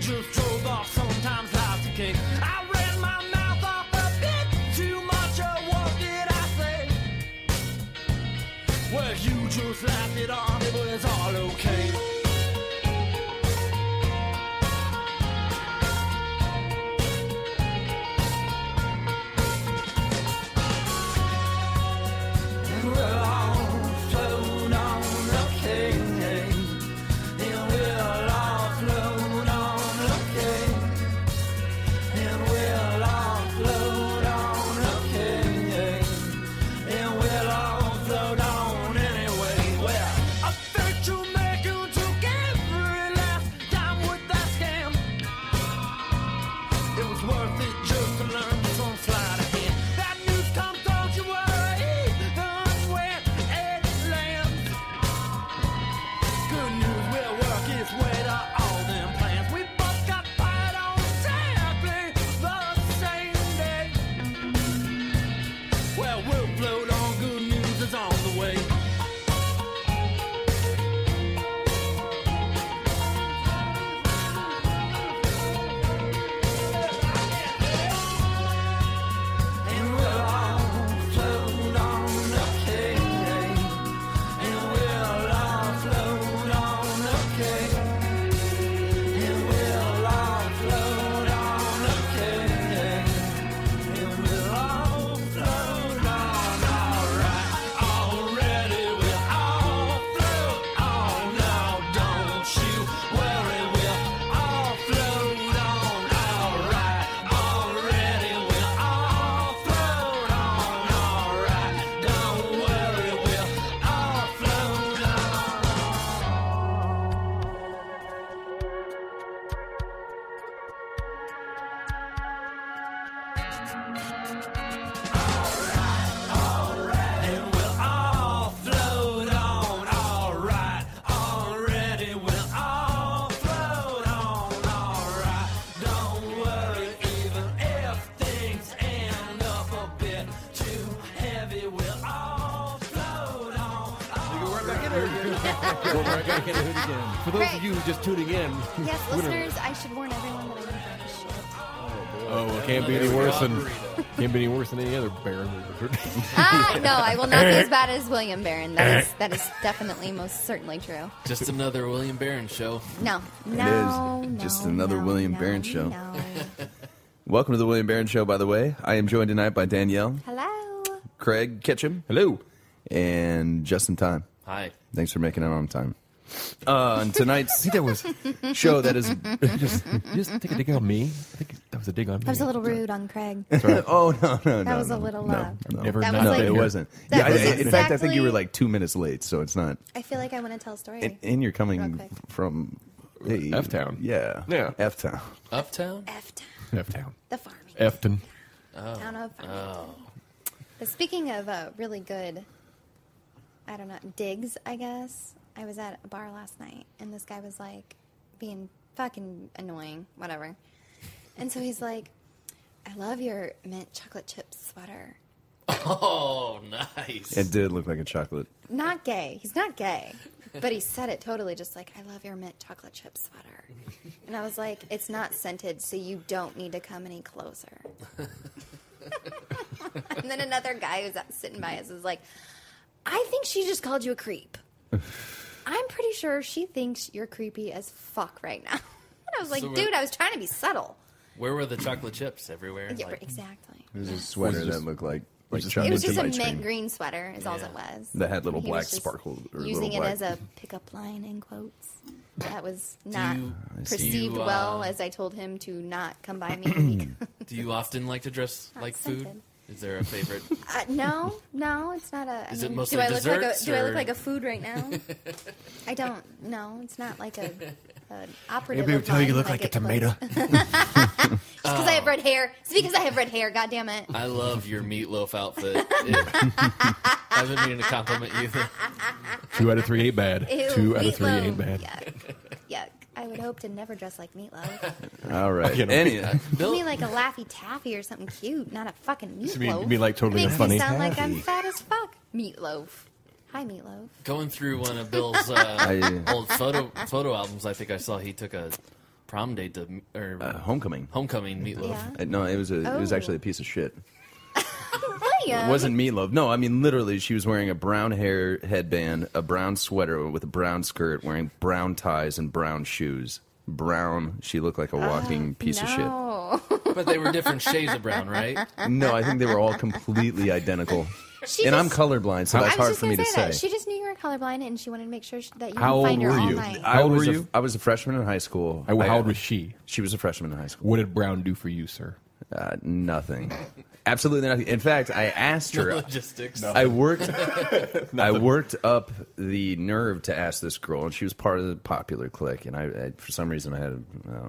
just drove off, sometimes life's a cake. I ran my mouth off a bit too much, what did I say? Well, you just laughed it off, it was all okay. For those of you just tuning in. Yes, listeners, I should warn everyone that I don't like this shit. Oh, it can't be any worse than any other Baron. No, I will not be as bad as William Barron. That is definitely most certainly true. Just another William Barron show. No. It is just another William Barron show. Welcome to the William Barron Show, by the way. I am joined tonight by Danielle. Hello. Craig Ketchum. Hello. And Justin Time. Hi. Thanks for making it on time. And tonight's show that is just take a dig on me. I think that was a dig on me. That was a little rude on Craig. Oh no! That was a little it wasn't. In fact, I think you were like 2 minutes late, so it's not. I feel like I want to tell a story. And you're coming from F Town. Yeah. F Town. Uptown. F Town. The farming. Efton. Town of Farmington. But speaking of really good, I don't know, digs, I guess. I was at a bar last night, and this guy was, like, being fucking annoying, whatever. And so he's like, I love your mint chocolate chip sweater. Oh, nice. It did look like a chocolate. Not gay. He's not gay. But he said it totally just like, I love your mint chocolate chip sweater. And I was like, it's not scented, so you don't need to come any closer. And then another guy who's sitting by us was like, I think she just called you a creep. I'm pretty sure she thinks you're creepy as fuck right now. And I was like, dude, I was trying to be subtle. Where were the chocolate chips? Everywhere? Yeah, exactly. It was a sweater that looked like it was just a mint green sweater is all it was. That had little black sparkles. Using it as a pickup line in quotes. That was not perceived well, as I told him to not come by me. Do you often like to dress like food? Is there a favorite? No, it's not a. Is it mostly desserts? Do I look like a food right now? I don't. No, it's not like an operative. Maybe tell you look like a tomato. Because I have red hair. It's because I have red hair. God damn it! I love your meatloaf outfit. I've been meaning to compliment you. 2 out of 3 ain't bad. Ew, 2 out of 3 ain't bad. Yuck. I would hope to never dress like Meatloaf. All right. Give me like a Laffy Taffy or something cute, not a fucking Meatloaf. You mean like totally Makes funny? Me sound like I'm fat as fuck. Meatloaf. Hi, Meatloaf. Going through one of Bill's old photo albums, I think I saw he took a prom date to or Homecoming. homecoming meatloaf. Yeah. No, it was Oh. actually a piece of shit. William. It wasn't meatloaf. No, I mean literally, she was wearing a brown hair headband, a brown sweater with a brown skirt, wearing brown ties and brown shoes. Brown. She looked like a walking piece of shit. No. But they were different shades of brown, right? No, I think they were all completely identical. She And I'm just- colorblind, so I that's was hard just for me gonna to say say. that. She just knew you were colorblind, and she wanted to make sure that you How would find her old were all you? night. How old were you? I was a freshman in high school. How old was she? She was a freshman in high school. What did Brown do for you, sir? Nothing. Absolutely nothing. In fact, I asked her. Logistics. I worked up the nerve to ask this girl, and she was part of the popular clique. And I for some reason, I had,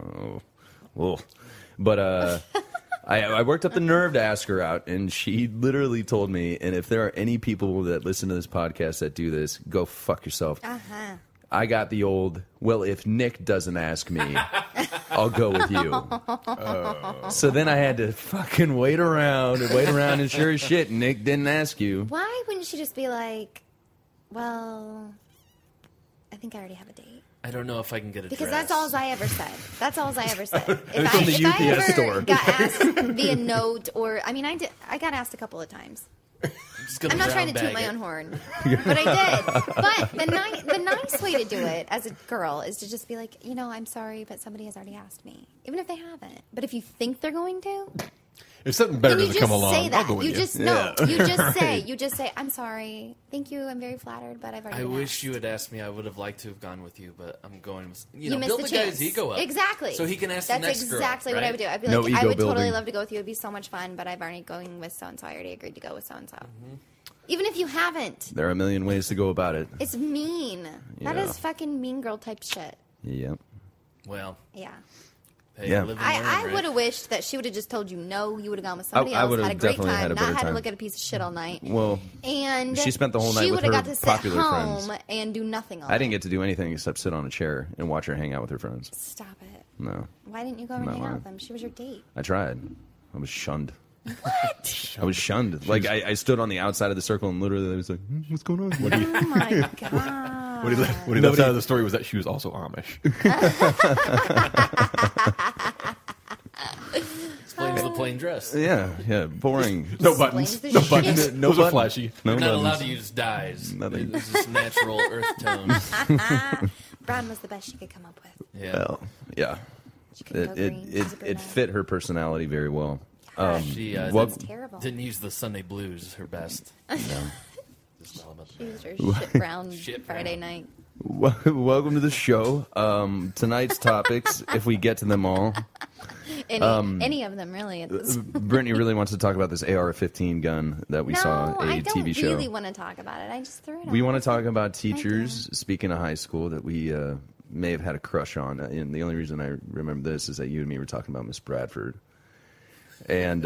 but I worked up the nerve to ask her out, and she literally told me. And if there are any people that listen to this podcast that do this, go fuck yourself. Uh-huh. I got the old, well, if Nick doesn't ask me, I'll go with you. So then I had to fucking wait around, and sure as shit, Nick didn't ask you. Why wouldn't she just be like, well, I think I already have a date? I don't know if I can get a Because dress. that's all I ever said. That's all I ever said. It's from the if I UPS ever store. got asked via note, or I mean, I got asked a couple of times. Just gonna I'm not brown trying to toot bag my it. own horn, but I did. But the nice way to do it as a girl is to just be like, I'm sorry, but somebody has already asked me, even if they haven't. But if you think they're going to, If something better then you doesn't just come along, say that. I'll go with you. You just say, I'm sorry, thank you, I'm very flattered, but I've already. I been wish asked." you had asked me. I would have liked to have gone with you, but I'm going with You missed build the the chance. guy's ego up. Exactly. So he can ask That's the next girl. exactly what I would do. I'd be No like, I ego would totally building. love to go with you. It'd be so much fun, but I've already going with so and so. I already agreed to go with so and so. Mm-hmm. Even if you haven't, There are a million ways to go about it. it's mean. That Yeah. is fucking mean girl type shit. Yep. Well, Yeah. hey, Yeah. live and learn, I right? would have wished that she would have just told you no. You would have gone with somebody I else, would've had a great definitely time, had a not better had to time. look at a piece of shit all night. Well, And she spent the whole night she with would have her got to sit popular home friends. and do nothing all I didn't night. get to do anything except sit on a chair and watch her hang out with her friends. Stop it. No, Why didn't you go and Not hang out lying. with them? She was your date. I tried. I was shunned. What? I was shunned. Like I stood on the outside of the circle and literally I was like, "What's going on?" Oh my god. What he left out of the story was that she was also Amish. Explains the plain dress. Yeah, boring. No buttons. Explains the No buttons. shit. No Those are button. flashy. No You're not buttons. allowed to use dyes. Nothing. It's just natural earth tones. Brown was the best she could come up with. Yeah. Well, yeah. She couldn't go green. She's a It brunette. fit her personality very well. She Well- That's terrible. didn't use the Sunday blues her best. Just all about the She was bad. her shit brown Shit Friday brown. night. Welcome to the show. Tonight's topics, if we get to them all, Any of them, really. At this Brittany really wants to talk about this AR-15 gun that we saw I a don't TV show. really want to talk about it. I just threw it We out. want to talk about teachers, speaking of high school, that we may have had a crush on. And the only reason I remember this is that you and me were talking about Miss Bradford. And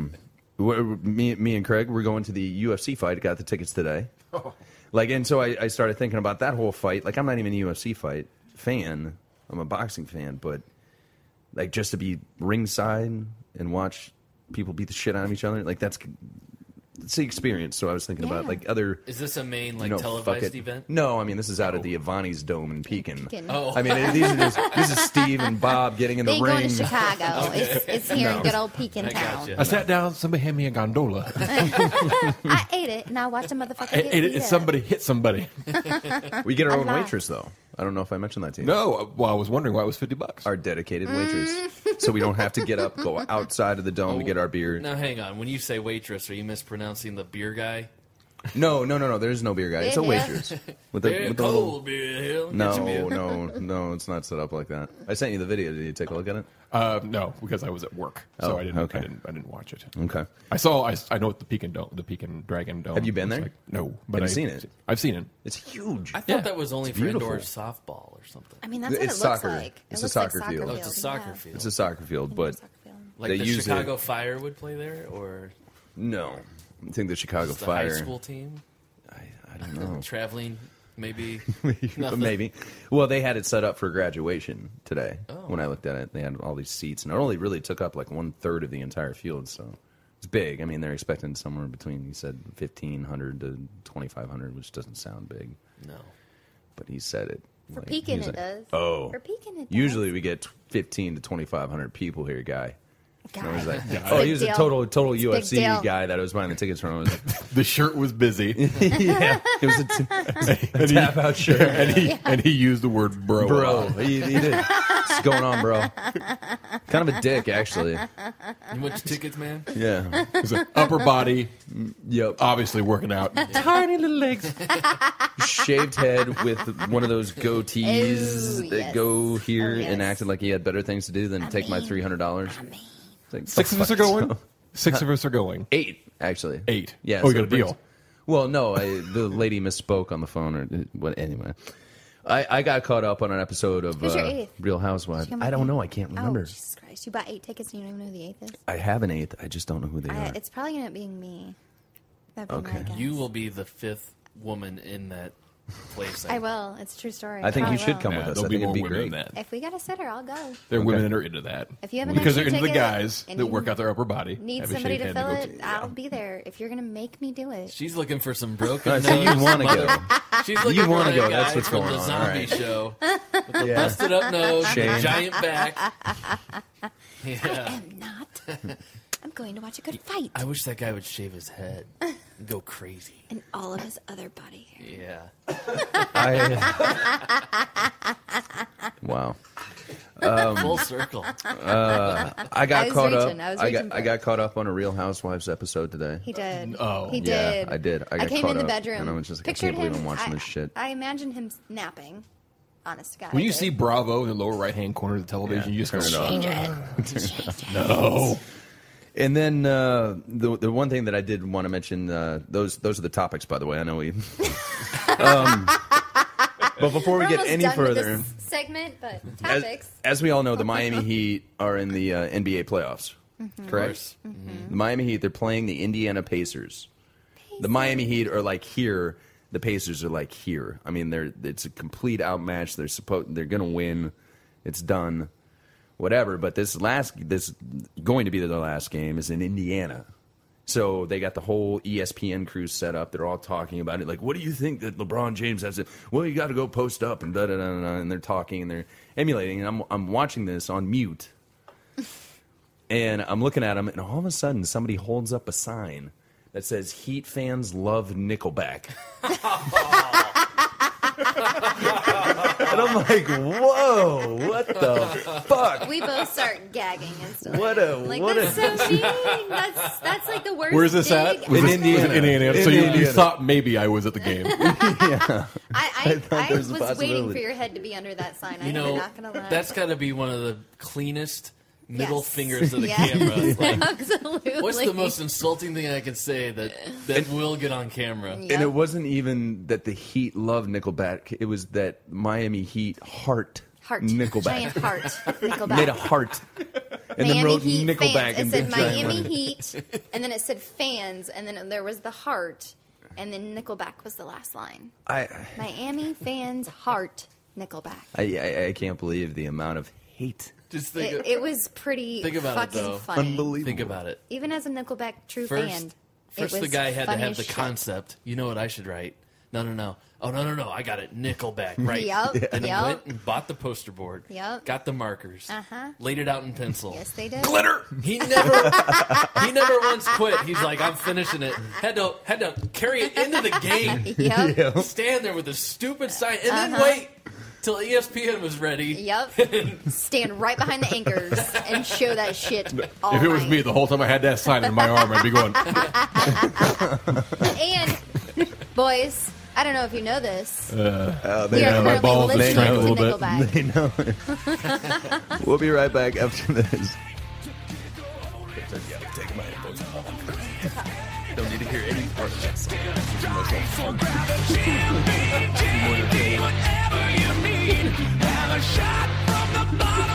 me and Craig were going to the UFC fight. I got the tickets today. And so I started thinking about that whole fight. Like, I'm not even a UFC fight fan. I'm a boxing fan. But, like, just to be ringside and watch people beat the shit out of each other, like, it's the experience. So I was thinking about, Yeah. like, other... Is this a main fuck televised it. event? No, I mean, this is out at the Avani's Dome in Pekin. Pekin. Oh. I mean, this is Steve and Bob getting in They the ain't going to ring. Chicago. It's here in good old Pekin I town. gotcha. I sat down, somebody handed me a gondola. I ate it, and I watched a motherfucker get beat up. Somebody hit somebody. We get our own laughed. waitress, though. I don't know if I mentioned that to you. No, well, I was wondering why it was $50. Our dedicated waitress. So we don't have to get up, go outside of the dome to get our beer. Now, hang on. When you say waitress, are you mispronouncing the beer guy? No. There's no beer guy. It's a Yeah. waitress. With the Beer, little- cold beer, hill. Get your beer. No, it's not set up like that. I sent you the video. Did you take a look at it? No, because I was at work, so Oh, I didn't. okay. I didn't watch it. Okay. I know what the Pekin Dome, the Pekin Dragon Dome. Have you been looks there? like. No, but Have you seen it? I've seen it. It's huge. I thought Yeah. that was only for beautiful. indoor softball or something. I mean, that's what It's it looks soccer. like. It's it a looks soccer like field. Oh, it's a soccer yeah. field. It's a soccer field, but Soccer field. Like they the use Chicago it- Fire would play there, or no. I think the Chicago just the Fire. high school team I don't know. traveling, maybe. But Nothing. maybe. Well, they had it set up for graduation today. Oh. When I looked at it, they had all these seats, and it only really took up like 1/3 of the entire field. So it's big. I mean, they're expecting somewhere between, he said, 1,500 to 2,500, which doesn't sound big, No. but he said it. For like, Pekin, he was it like, does. Oh, For Pekin, it does. usually we get 15 to 2,500 people here, guy. And I was like, It's oh, big he was a deal. total It's big deal. UFC guy that I was buying the tickets from. I was like, The shirt was busy. yeah, it was a tap out shirt. And he used the word bro. Bro, he did. What's going on, bro? Kind of a dick, actually. You want your tickets, man? Yeah. It was an upper body, Yep. obviously working out. Tiny little legs. Shaved head with one of those goatees Ooh, that yes. go here Oh, yes. and acted like he had better things to do than take my $300. It's like, 6 of us are going? 6 of us are going. 8, actually. 8. Yeah. Oh, you so got a it brings- deal. Well, no, the lady misspoke on the phone. Anyway, I got caught up on an episode of Who's your 8th? Real Housewives. Did you come I with don't me? know. I can't remember. Oh, Jesus Christ. You bought 8 tickets and you don't even know who the 8th is? I have an 8th. I just don't know who they are. It's probably going to end up being me. That'd be Okay. my guess. You will be the 5th woman in that place. I will. It's a true story. I think you probably should will. come Yeah, with us. there'll I be think more it'd be women great. than that. If we got a sitter, I'll go. There are Okay. women that are into that. If you have an because they're extra into the ticket guys and that you work out their upper body. Need have a somebody shaved to head fill go it, to- I'll be there. If you're going to make me do it. She's looking for some broken All right, so you nose wanna mother- go. She's looking You for wanna a go, guy that's what's from going the on, zombie all right. show with the Yeah. busted up nose, Shame. giant back. Yeah. I'm not. I'm going to watch a good fight. I wish that guy would shave his head and go crazy. And all of his other body hair. Yeah. Wow. Full circle. I got was caught reaching. up. I was I reaching for got caught up on a Real Housewives episode today. He did. Oh. He Yeah, did. I did. I got came caught in the up, bedroom. and I was just like, I Pictured can't believe him, I'm watching this shit. I imagined him napping. Honest to God. When I you did. see Bravo in the lower right-hand corner of the television, you just go, turn it off. no. And then the one thing that I did want to mention, those are the topics, by the way. I know we. But before we We're get almost any done with further, this segment, but topics. as we all know, the Miami Heat are in the NBA playoffs. Correct. The Miami Heat, they're playing the Indiana Pacers. The Miami Heat are like here. The Pacers are like here. I mean, it's a complete outmatch. They're going to win. It's done. Whatever. But this going to be their last game is in Indiana. So they got the whole ESPN crew set up. They're all talking about it. Like, what do you think that LeBron James has to? Well, you got to go post up and da da da da. And they're talking and they're emulating. And I'm watching this on mute. And I'm looking at them, and all of a sudden, somebody holds up a sign that says "Heat fans love Nickelback." And I'm like, "Whoa, what the fuck?" We both start gagging instantly. What a Like, what that's a. so mean. That's like the worst. Where's this at? dig. Was In this- Indiana. was it Indiana. In So you Indiana. thought maybe I was at the game. I thought there was was a waiting possibility. for your head to be under that sign. You I'm know, not gonna lie. that's got to be one of the cleanest middle Yes. fingers of the Yes. camera. Like, Absolutely. what's the most insulting thing I can say that will get on camera? Yep. And it wasn't even that the Heat love Nickelback. It was that Miami Heat heart Nickelback. Giant heart. Nickelback. Made a heart. And Miami then wrote Heat Nickelback fans. in It said big giant Miami letters. Heat, and then it said fans, and then there was the heart, and then Nickelback was the last line. Miami fans heart Nickelback. I can't believe the amount of hate. Just think, It was pretty Think about it, fucking though. funny. Unbelievable. think about it. Even as a Nickelback true First, fan, first it the was guy had to funny have as the shit. concept. You know what I should write? No. Oh, no. I got it. Nickelback. Right. Yup, Then he yup. went and bought the poster board. Yup. Got the markers. Uh-huh. Laid it out in pencil. Yes, they did. Glitter. He never once quit. He's like, I'm finishing it. Had to carry it into the game. Yep. Stand there with a stupid sign and then wait till ESPN was ready. Yep. Stand right behind the anchors and show that shit all If it was night. me, the whole time I had that sign in my arm, I'd be going, And, boys, I don't know if you know this. We are yeah, my currently balls are listening to strangled a little bit. Nickelback. They know. We'll be right back after this. Don't need to hear any part of that. Whatever you need, have a shot from the bottom.